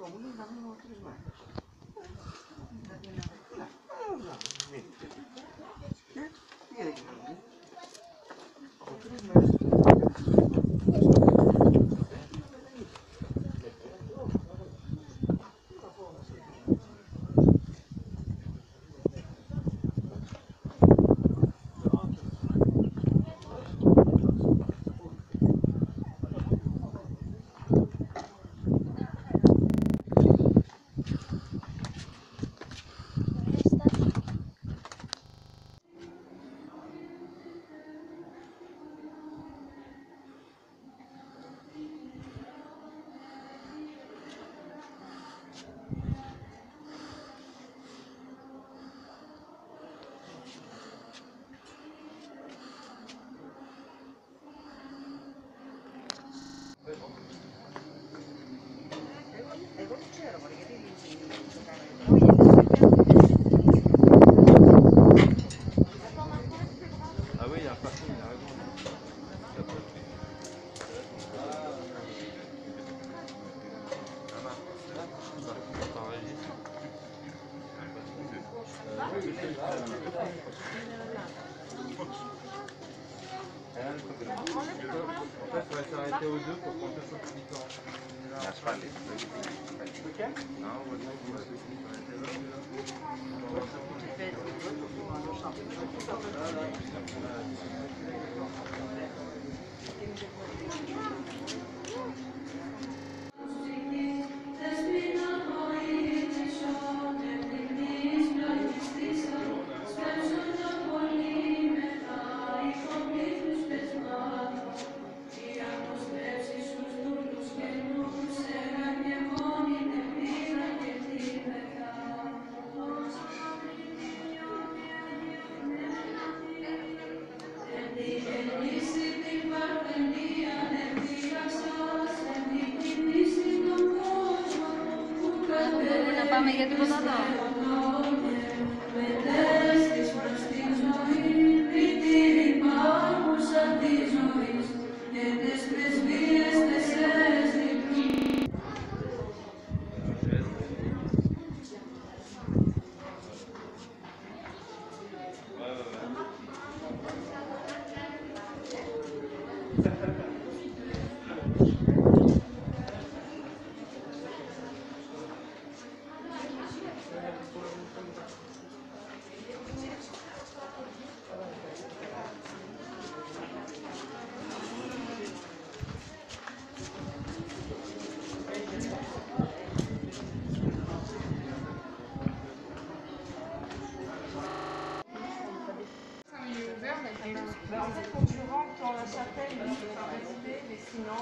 Να πάμε για τίποτα άλλο. En fait, quand tu rentres dans la chapelle, tu peux pas rester, mais sinon,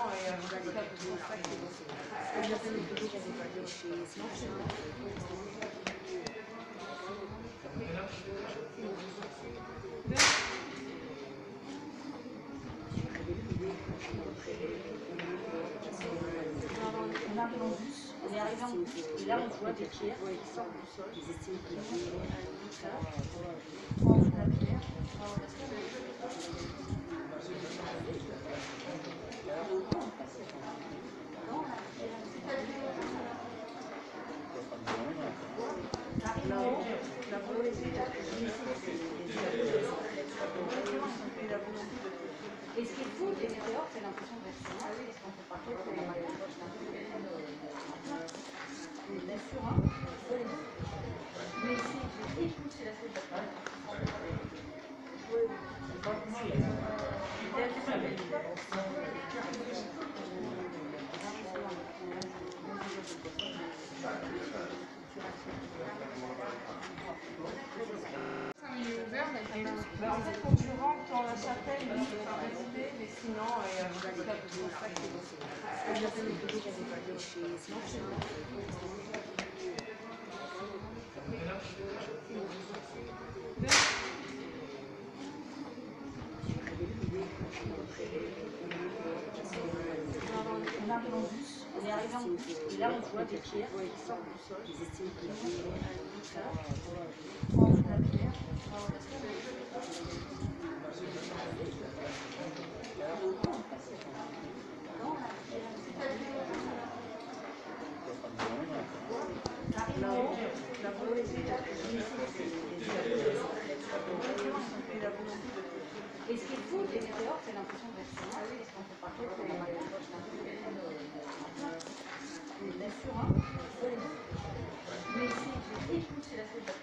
on arrive en bus, on est arrivé en bus, et là on voit des pierres qui sortent du sol, des estimes qui et ce qui est fou, c'est que dehors, c'est l'impression d'être parce qu'on peut pas faire bien sûr, hein. Mais c'est la chose. En fait, quand tu rentres dans la chapelle, tu peux pas rester, mais sinon, on arrive en bus, on est arrivé en bus, et là on voit des pierres qui sortent du sol, des estimes qui La volonté, et ce qui est fou, c'est que dehors, c'est l'impression d'être sur un, parce qu'on peut pas trop, on n'a pas de poche, bien sûr, hein. Mais c'est écoute, c'est la seule.